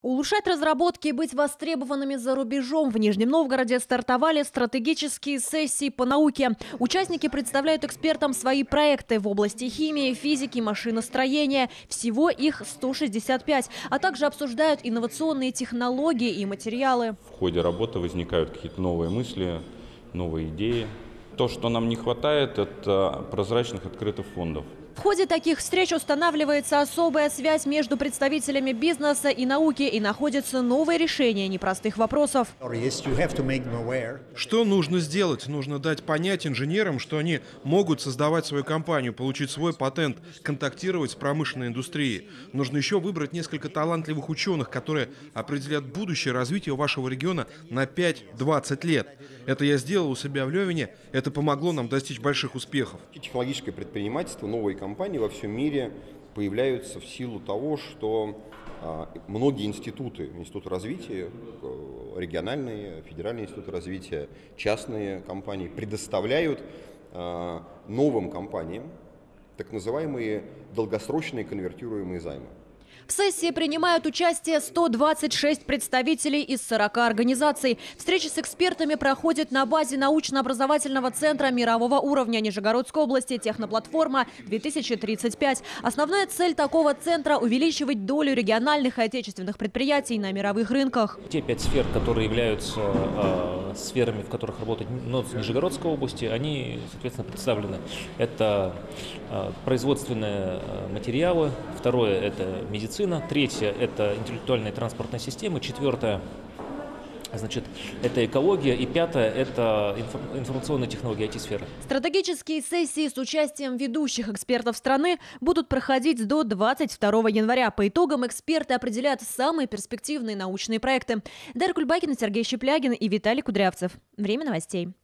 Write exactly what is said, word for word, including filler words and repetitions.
Улучшать разработки и быть востребованными за рубежом. В Нижнем Новгороде стартовали стратегические сессии по науке. Участники представляют экспертам свои проекты в области химии, физики, машиностроения. Всего их сто шестьдесят пять. А также обсуждают инновационные технологии и материалы. В ходе работы возникают какие-то новые мысли, новые идеи. То, что нам не хватает, это прозрачных открытых фондов. В ходе таких встреч устанавливается особая связь между представителями бизнеса и науки и находятся новые решения непростых вопросов. Что нужно сделать? Нужно дать понять инженерам, что они могут создавать свою компанию, получить свой патент, контактировать с промышленной индустрией. Нужно еще выбрать несколько талантливых ученых, которые определят будущее развития вашего региона на пять-двадцать лет. Это я сделал у себя в Левине. Это помогло нам достичь больших успехов. Технологическое предпринимательство, новые компании во всем мире появляются в силу того, что а, многие институты, институты развития, региональные, федеральные институты развития, частные компании предоставляют а, новым компаниям так называемые долгосрочные конвертируемые займы. В сессии принимают участие сто двадцать шесть представителей из сорока организаций. Встречи с экспертами проходят на базе научно-образовательного центра мирового уровня Нижегородской области «Техноплатформа две тысячи тридцать пять». Основная цель такого центра – увеличивать долю региональных и отечественных предприятий на мировых рынках. Те пять сфер, которые являются э, сферами, в которых работает НОЦ Нижегородской области, они, соответственно, представлены. Это э, производственные материалы, второе – это медицина. Третье – это интеллектуальные транспортные системы. Четвертое – значит, это экология. И пятое – это информационные технологии ай ти-сферы. Стратегические сессии с участием ведущих экспертов страны будут проходить до двадцать второго января. По итогам эксперты определят самые перспективные научные проекты. Дарья Кульбакина, Сергей Щеплягин и Виталий Кудрявцев. Время новостей.